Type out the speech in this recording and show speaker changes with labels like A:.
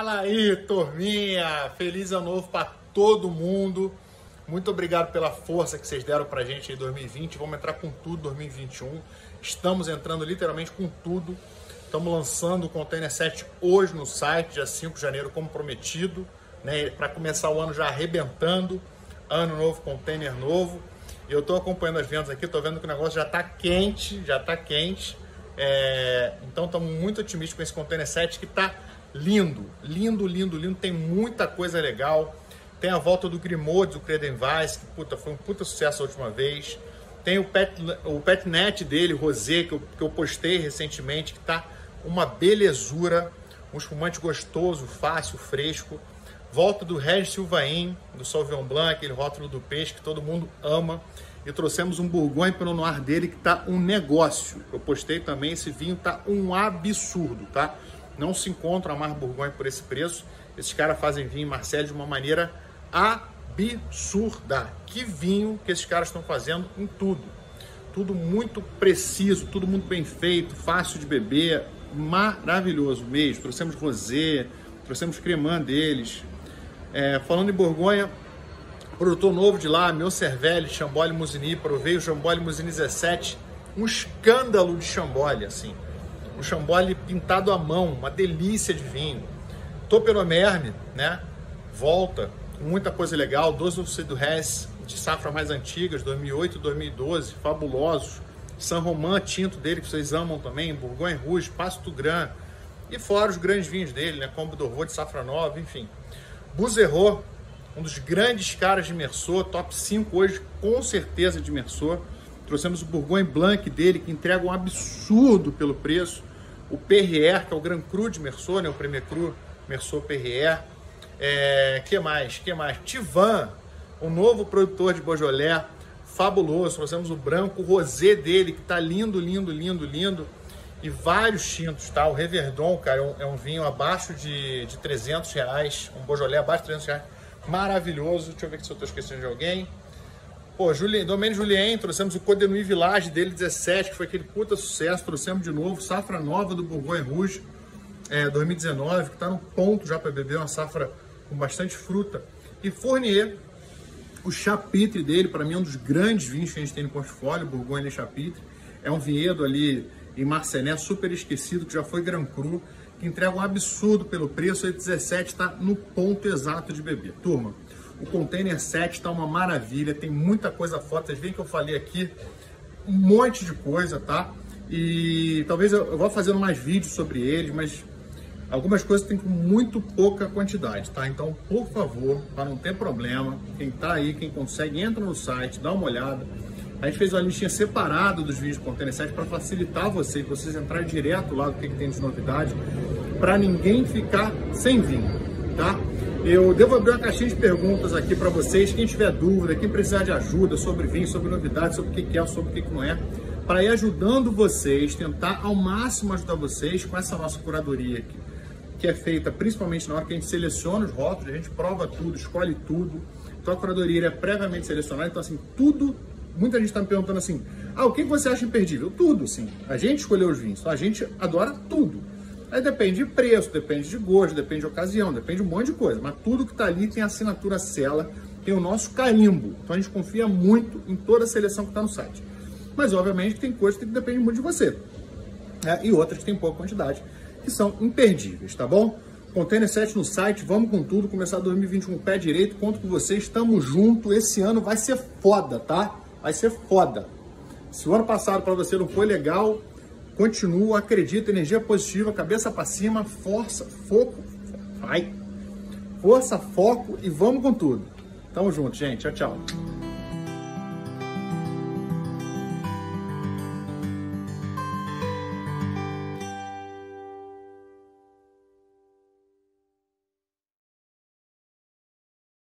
A: Fala aí, turminha! Feliz ano novo para todo mundo. Muito obrigado pela força que vocês deram pra gente em 2020. Vamos entrar com tudo em 2021. Estamos entrando literalmente com tudo. Estamos lançando o Container 7 hoje no site, dia 5 de janeiro, como prometido, né? Para começar o ano já arrebentando. Ano novo, container novo. Eu estou acompanhando as vendas aqui, estou vendo que o negócio já está quente, então estamos muito otimistas com esse Container 7 que está lindo, tem muita coisa legal. Tem a volta do Grimoire, do Credenvice, que foi um puta sucesso a última vez. Tem o Petnet dele, Rosé, que eu postei recentemente, que tá uma belezura, um espumante gostoso, fácil, fresco. Volta do Regis Sylvain, do Sauvignon Blanc, aquele rótulo do peixe que todo mundo ama. E trouxemos um Bourgogne Pinot Noir dele que tá um negócio. Eu postei também, esse vinho tá um absurdo, tá? Não se encontra a marca Bourgogne por esse preço. Esses caras fazem vinho em Marseille de uma maneira absurda. Que vinho que esses caras estão fazendo em tudo. Tudo muito preciso, tudo muito bem feito, fácil de beber, maravilhoso mesmo. Trouxemos rosé, trouxemos cremant deles. Falando em Borgonha, produtor novo de lá, meu Cervelli, Chamboli Musigny, provei o Chamboli Musigny 17, um escândalo de Chamboli, assim. Um Chamboli pintado à mão, uma delícia de vinho. Topenomerme, né? Volta, muita coisa legal. 12 do Hesse, de safra mais antigas, 2008 e 2012, fabulosos. Saint Romain, tinto dele, que vocês amam também. Bourgogne Rouge, Passe du Grand. E fora os grandes vinhos dele, né? Combe d'Orvaux de safra nova, enfim. Bouzereau, um dos grandes caras de Meursault, top 5 hoje, com certeza de Meursault. Trouxemos o Bourgogne Blanc dele, que entrega um absurdo pelo preço. O Perrier, que é o Grand Cru de Meursault, né? O Premier Cru Meursault Perrier. Que mais? Tivan, o novo produtor de Beaujolais, fabuloso. Trouxemos o branco, o rosé dele, que tá lindo. E vários tintos, tá? O Reverdon, cara, é um vinho abaixo de 300 reais. Um Beaujolais abaixo de 300 reais. Maravilhoso. Deixa eu ver se eu tô esquecendo de alguém. Pô, Domaine Julien, trouxemos o Côte de Nuit Village dele, 17, que foi aquele puta sucesso. Trouxemos de novo safra nova do Bourgogne Rouge, 2019, que tá no ponto já para beber, uma safra com bastante fruta. E Fournier, o Chapitre dele, para mim é um dos grandes vinhos que a gente tem no portfólio, Bourgogne Chapitre. É um vinhedo ali em Marseille, super esquecido, que já foi Grand Cru, que entrega um absurdo pelo preço. E 17 está no ponto exato de beber. Turma, o Container 7 está uma maravilha, tem muita coisa foda. Vocês veem que eu falei aqui um monte de coisa, tá? E talvez eu vá fazendo mais vídeos sobre eles, mas algumas coisas tem com muito pouca quantidade, tá? Então, por favor, para não ter problema, quem tá aí, quem consegue, entra no site, dá uma olhada. A gente fez uma listinha separada dos vídeos do Container 7 para facilitar vocês entrarem direto lá do que tem de novidade, para ninguém ficar sem vinho, tá? Eu devo abrir uma caixinha de perguntas aqui para vocês. Quem tiver dúvida, quem precisar de ajuda sobre vinho, sobre novidades, sobre o que é, sobre o que não é, para ir ajudando vocês, tentar ao máximo ajudar vocês com essa nossa curadoria aqui, que é feita principalmente na hora que a gente seleciona os rótulos, a gente prova tudo, escolhe tudo. Então a curadoria é previamente selecionada, então assim, tudo. Muita gente está me perguntando assim, o que você acha imperdível? Tudo, sim. A gente escolheu os vinhos, a gente adora tudo. Aí depende de preço, depende de gosto, depende de ocasião, depende de um monte de coisa. Mas tudo que está ali tem a assinatura Sela, tem o nosso carimbo. Então a gente confia muito em toda a seleção que está no site. Mas obviamente tem coisas que dependem muito de você. E outras que tem pouca quantidade, que são imperdíveis, tá bom? Container 7 no site, vamos com tudo, começar 2021 com o pé direito, conto com vocês, estamos juntos, esse ano vai ser foda, tá? Vai ser foda. Se o ano passado para você não foi legal, continua, acredita, energia positiva, cabeça para cima, força, foco, vai. Força, foco e vamos com tudo. Tamo junto, gente. Tchau, tchau.